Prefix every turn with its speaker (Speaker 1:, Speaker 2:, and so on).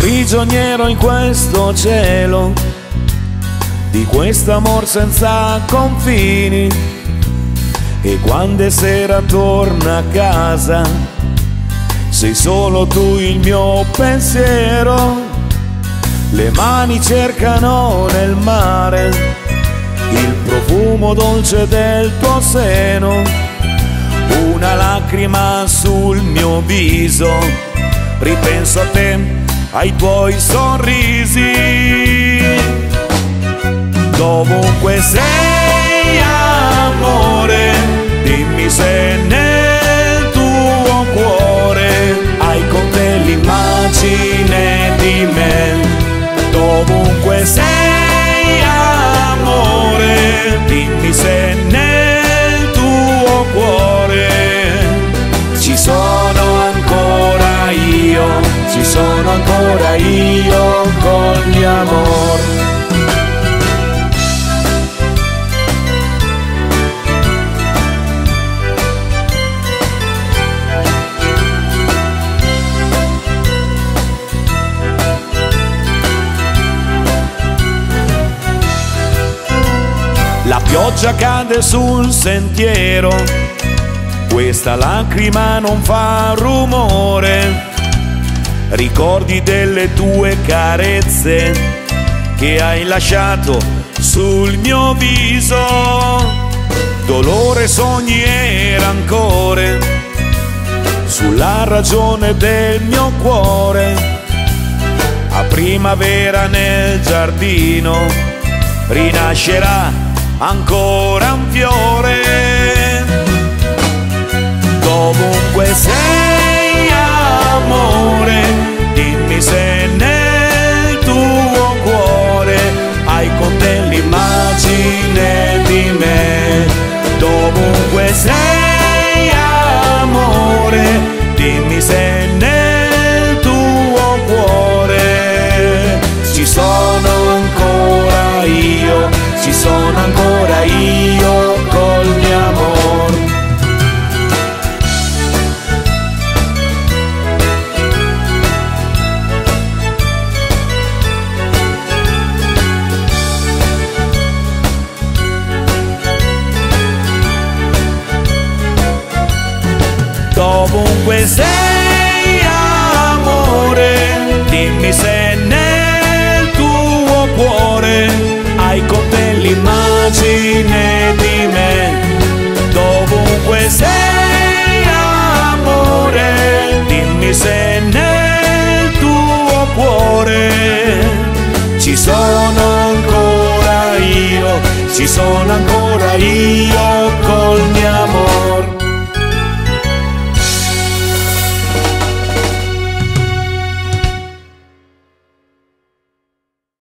Speaker 1: prigioniero in questo cielo, di quest'amor senza confini. E quando sera torna a casa, sei solo tu il mio pensiero. Le mani cercano nel mare il profumo dolce del tuo seno. Una lacrima sul mio viso, ripenso a te, ai tuoi sorrisi. Dovunque sei, amore, dimmi se nel tuo cuore hai con te l'immagine di me. Dovunque sei, amore, dimmi se nel tuo cuore ci sono ancora io, ci sono ancora io col mio amor. La pioggia cade sul sentiero, questa lacrima non fa rumore. Ricordi delle tue carezze che hai lasciato sul mio viso. Dolore, sogni e rancore sulla ragione del mio cuore. A primavera nel giardino rinascerà ancora un fiore. Dovunque sei, amore, dimmi se nel tuo cuore hai con te l'immagine di me. Dovunque sei, amore, dimmi se nel tuo cuore ci sono ancora io, ci sono ancora io col mio amor. Dovunque sei, amore, dimmi se nel tuo cuore hai con te l'immagine di me. Dovunque sei, amore, dimmi se nel tuo cuore ci sono ancora io, ci sono ancora io